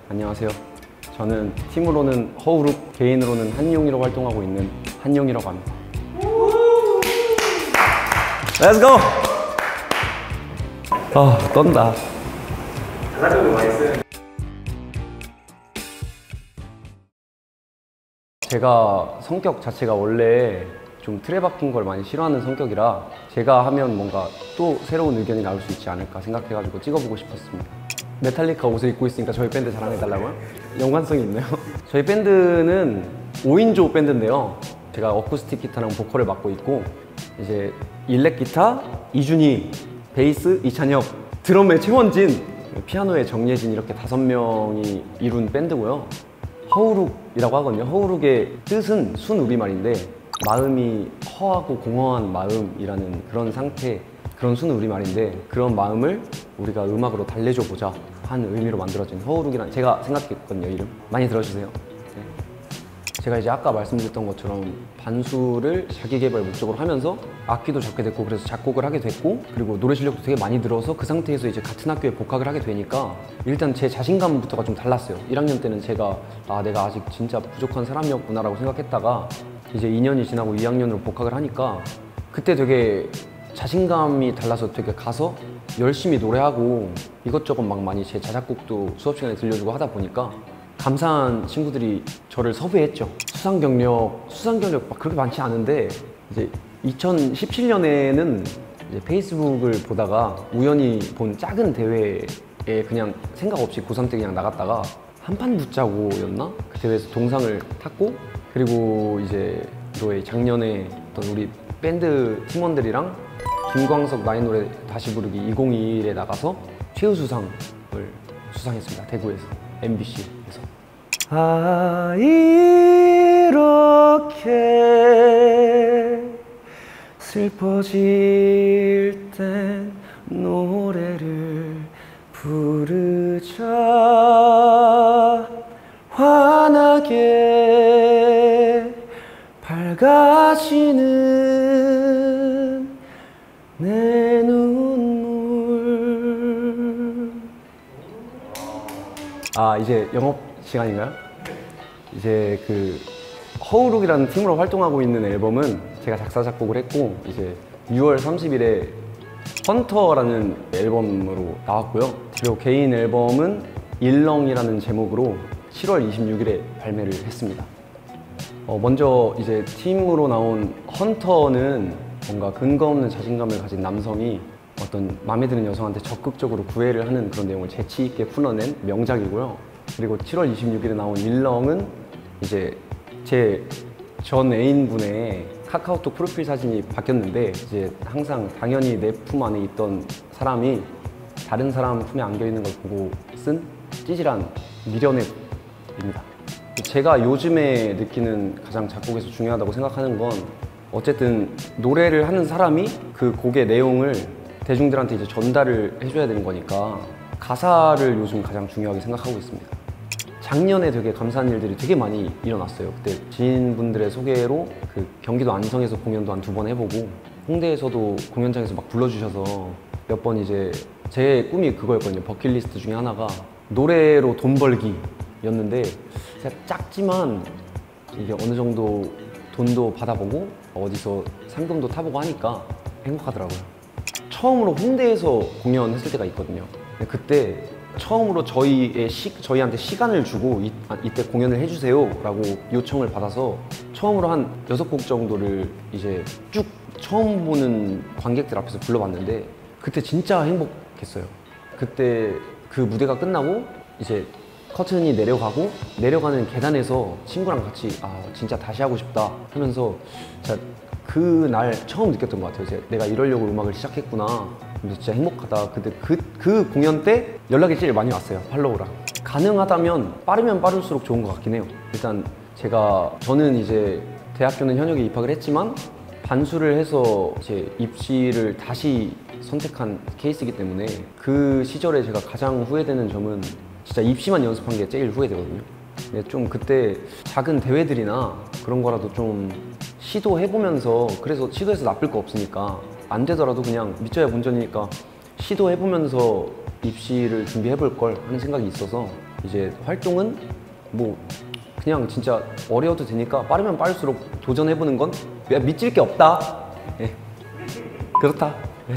안녕하세요. 저는 팀으로는 허우룩, 개인으로는 한용이로 활동하고 있는 한용이라고 합니다. Let's go! 떤다. 자작극을 많이 쓰는. 제가 성격 자체가 원래 좀 틀에 박힌 걸 많이 싫어하는 성격이라 제가 하면 뭔가 또 새로운 의견이 나올 수 있지 않을까 생각해가지고 찍어보고 싶었습니다. 메탈리카 옷을 입고 있으니까 저희 밴드 자랑해달라고요? 연관성이 있나요? 저희 밴드는 5인조 밴드인데요. 제가 어쿠스틱 기타랑 보컬을 맡고 있고, 이제 일렉 기타 이준희, 베이스 이찬혁, 드럼의 최원진, 피아노의 정예진, 이렇게 5명이 이룬 밴드고요. 허우룩이라고 하거든요. 허우룩의 뜻은 순우리말인데 마음이 허하고 공허한 마음이라는 그런 상태, 그런 순우리말인데 그런 마음을 우리가 음악으로 달래줘 보자 한 의미로 만들어진 허우룩이라는, 제가 생각했거든요. 이름 많이 들어주세요. 네. 제가 이제 아까 말씀드렸던 것처럼 반수를 자기 개발 목적으로 하면서 악기도 잡게 됐고, 그래서 작곡을 하게 됐고, 그리고 노래 실력도 되게 많이 늘어서 그 상태에서 이제 같은 학교에 복학을 하게 되니까 일단 제 자신감부터가 좀 달랐어요. 1학년 때는 제가 내가 아직 진짜 부족한 사람이었구나 라고 생각했다가 이제 2년이 지나고 2학년으로 복학을 하니까 그때 되게 자신감이 달라서 되게 가서 열심히 노래하고 이것저것 막 많이 제 자작곡도 수업 시간에 들려주고 하다 보니까 감사한 친구들이 저를 섭외했죠. 수상 경력 막 그렇게 많지 않은데, 이제 2017년에는 이제 페이스북을 보다가 우연히 본 작은 대회에 그냥 생각 없이 고3 때 그냥 나갔다가 한판 붙자고였나? 그 대회에서 동상을 탔고, 그리고 이제 너의 작년에 어떤 우리 밴드 팀원들이랑 김광석 나의 노래 다시 부르기 2021에 나가서 최우수상을 수상했습니다. 대구에서, MBC에서. 이렇게 슬퍼질 땐 노래를 부르자, 환하게 밝아지는 내 눈물. 이제 영업 시간인가요? 이제 그 허우룩이라는 팀으로 활동하고 있는 앨범은 제가 작사 작곡을 했고, 이제 6월 30일에 헌터라는 앨범으로 나왔고요. 그리고 개인 앨범은 일렁이라는 제목으로 7월 26일에 발매를 했습니다. 먼저 이제 팀으로 나온 헌터는 뭔가 근거 없는 자신감을 가진 남성이 어떤 마음에 드는 여성한테 적극적으로 구애를 하는 그런 내용을 재치 있게 풀어낸 명작이고요. 그리고 7월 26일에 나온 일렁은 이제 제 전 애인분의 카카오톡 프로필 사진이 바뀌었는데, 이제 항상 당연히 내 품 안에 있던 사람이 다른 사람 품에 안겨 있는 걸 보고 쓴 찌질한 미련앱입니다. 제가 요즘에 느끼는 가장 작곡에서 중요하다고 생각하는 건, 어쨌든 노래를 하는 사람이 그 곡의 내용을 대중들한테 이제 전달을 해줘야 되는 거니까 가사를 요즘 가장 중요하게 생각하고 있습니다. 작년에 되게 감사한 일들이 되게 많이 일어났어요. 그때 지인분들의 소개로 그 경기도 안성에서 공연도 한 2번 해보고, 홍대에서도 공연장에서 막 불러주셔서 몇 번, 이제 제 꿈이 그거였거든요. 버킷리스트 중에 하나가 노래로 돈 벌기였는데, 제가 작지만 이게 어느 정도 돈도 받아보고 어디서 상금도 타보고 하니까 행복하더라고요. 처음으로 홍대에서 공연했을 때가 있거든요. 근데 그때 처음으로 저희한테 시간을 주고 이때 공연을 해주세요 라고 요청을 받아서 처음으로 한 6곡 정도를 이제 쭉 처음 보는 관객들 앞에서 불러봤는데, 그때 진짜 행복했어요. 그때 그 무대가 끝나고 이제 커튼이 내려가고, 내려가는 계단에서 친구랑 같이 진짜 다시 하고 싶다 하면서 진짜 그날 처음 느꼈던 것 같아요. 내가 이러려고 음악을 시작했구나. 그래서 진짜 행복하다. 근데 그 공연 때 연락이 제일 많이 왔어요. 팔로우랑. 가능하다면 빠르면 빠를수록 좋은 것 같긴 해요. 일단 저는 이제 대학교는 현역에 입학을 했지만 반수를 해서 이제 입시를 다시 선택한 케이스이기 때문에 그 시절에 제가 가장 후회되는 점은 진짜 입시만 연습한 게 제일 후회되거든요. 근데 좀 그때 작은 대회들이나 그런 거라도 좀 시도해보면서, 그래서 시도해서 나쁠 거 없으니까 안 되더라도 그냥 믿져야 본전이니까 시도해보면서 입시를 준비해볼 걸 하는 생각이 있어서 이제 활동은 뭐 그냥 진짜 어려워도 되니까 빠르면 빠를수록 도전해보는 건 미칠 게 없다. 예. 그렇다. 예.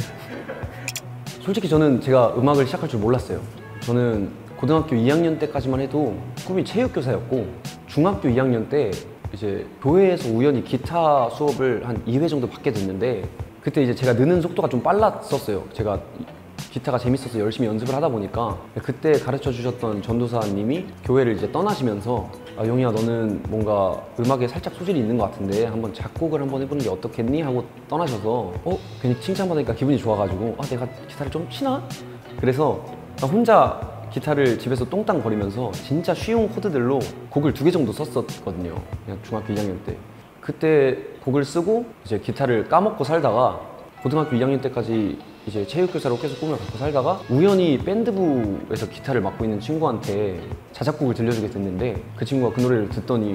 솔직히 저는 제가 음악을 시작할 줄 몰랐어요. 저는 고등학교 2학년 때까지만 해도 꿈이 체육교사였고 중학교 2학년 때 이제 교회에서 우연히 기타 수업을 한 2회 정도 받게 됐는데 그때 이제 제가 느는 속도가 좀 빨랐었어요. 제가 기타가 재밌어서 열심히 연습을 하다 보니까 그때 가르쳐 주셨던 전도사님이 교회를 이제 떠나시면서 아, 용희야 너는 뭔가 음악에 살짝 소질이 있는 것 같은데 한번 작곡을 한번 해보는 게 어떻겠니? 하고 떠나셔서 괜히 칭찬받으니까 기분이 좋아가지고 아 내가 기타를 좀 치나? 그래서 혼자 기타를 집에서 똥땅 거리면서 진짜 쉬운 코드들로 곡을 2개 정도 썼었거든요. 그냥 중학교 2학년 때. 그때 곡을 쓰고 이제 기타를 까먹고 살다가 고등학교 2학년 때까지 이제 체육교사로 계속 꿈을 갖고 살다가 우연히 밴드부에서 기타를 맡고 있는 친구한테 자작곡을 들려주게 됐는데 그 친구가 그 노래를 듣더니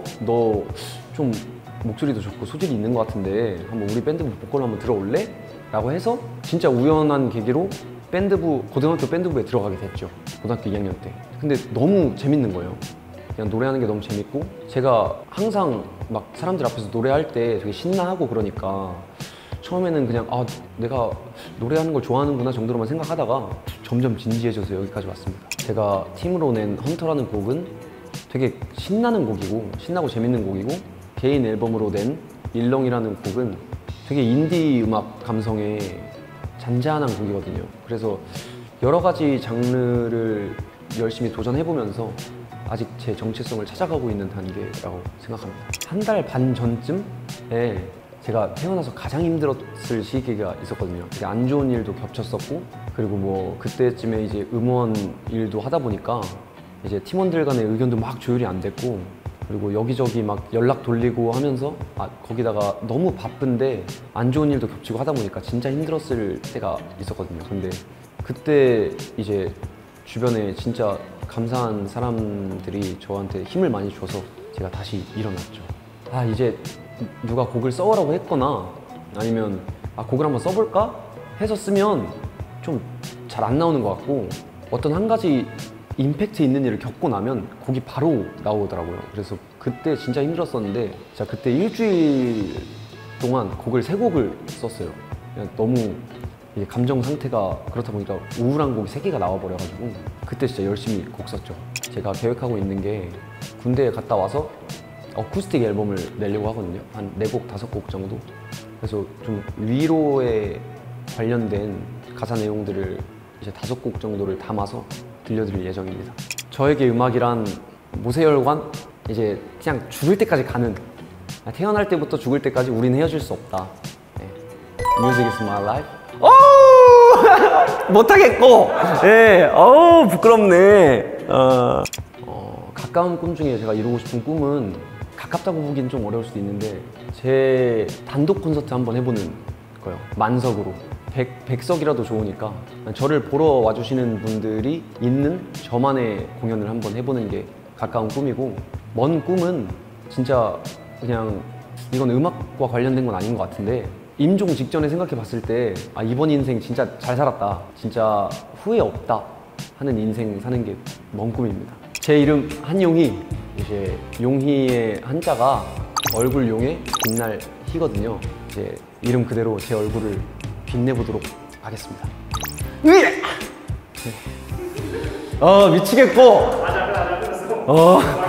너 좀 목소리도 좋고 소질이 있는 것 같은데 한번 우리 밴드부 보컬로 한번 들어올래? 라고 해서 진짜 우연한 계기로 고등학교 밴드부에 들어가게 됐죠. 고등학교 2학년 때. 근데 너무 재밌는 거예요. 그냥 노래하는 게 너무 재밌고 제가 항상 막 사람들 앞에서 노래할 때 되게 신나하고 그러니까 처음에는 그냥 내가 노래하는 걸 좋아하는구나 정도로만 생각하다가 점점 진지해져서 여기까지 왔습니다. 제가 팀으로 낸 헌터라는 곡은 되게 신나는 곡이고 신나고 재밌는 곡이고 개인 앨범으로 낸 일렁이라는 곡은 되게 인디 음악 감성의 잔잔한 곡이거든요. 그래서 여러 가지 장르를 열심히 도전해보면서 아직 제 정체성을 찾아가고 있는 단계라고 생각합니다. 1달 반 전쯤에 제가 태어나서 가장 힘들었을 시기가 있었거든요. 되게 안 좋은 일도 겹쳤었고 그리고 뭐 그때쯤에 이제 음원 일도 하다 보니까 이제 팀원들 간의 의견도 막 조율이 안 됐고 그리고 여기저기 막 연락 돌리고 하면서 거기다가 너무 바쁜데 안 좋은 일도 겹치고 하다 보니까 진짜 힘들었을 때가 있었거든요. 근데 그때 이제 주변에 진짜 감사한 사람들이 저한테 힘을 많이 줘서 제가 다시 일어났죠. 이제 누가 곡을 써오라고 했거나 아니면 곡을 한번 써볼까? 해서 쓰면 좀 잘 안 나오는 것 같고 어떤 한 가지 임팩트 있는 일을 겪고 나면 곡이 바로 나오더라고요. 그래서 그때 진짜 힘들었었는데 제가 그때 일주일 동안 곡을 3곡을 썼어요. 그냥 너무 감정 상태가 그렇다 보니까 우울한 곡이 3개가 나와버려가지고 그때 진짜 열심히 곡 썼죠. 제가 계획하고 있는 게 군대에 갔다 와서 어쿠스틱 앨범을 내려고 하거든요. 한 4곡, 5곡 정도. 그래서 좀 위로에 관련된 가사 내용들을 이제 5곡 정도를 담아서 들려드릴 예정입니다. 저에게 음악이란 모세혈관? 이제 그냥 죽을 때까지 가는, 태어날 때부터 죽을 때까지 우린 헤어질 수 없다. 네. Music is my life. 못하겠고, 예, 부끄럽네. 가까운 꿈 중에 제가 이루고 싶은 꿈은 가깝다고 보기엔 좀 어려울 수도 있는데 제 단독 콘서트 한번 해보는 거예요. 만석으로. 100석이라도 좋으니까 저를 보러 와주시는 분들이 있는 저만의 공연을 한번 해보는 게 가까운 꿈이고 먼 꿈은 진짜 그냥 이건 음악과 관련된 건 아닌 것 같은데 임종 직전에 생각해 봤을 때 이번 인생 진짜 잘 살았다, 진짜 후회 없다 하는 인생 사는 게 먼 꿈입니다. 제 이름 한용희, 이제 용희의 한자가 얼굴 용에 빛날 희거든요. 이제 이름 그대로 제 얼굴을 빛내보도록 하겠습니다. 미치겠고. 안 끝났어.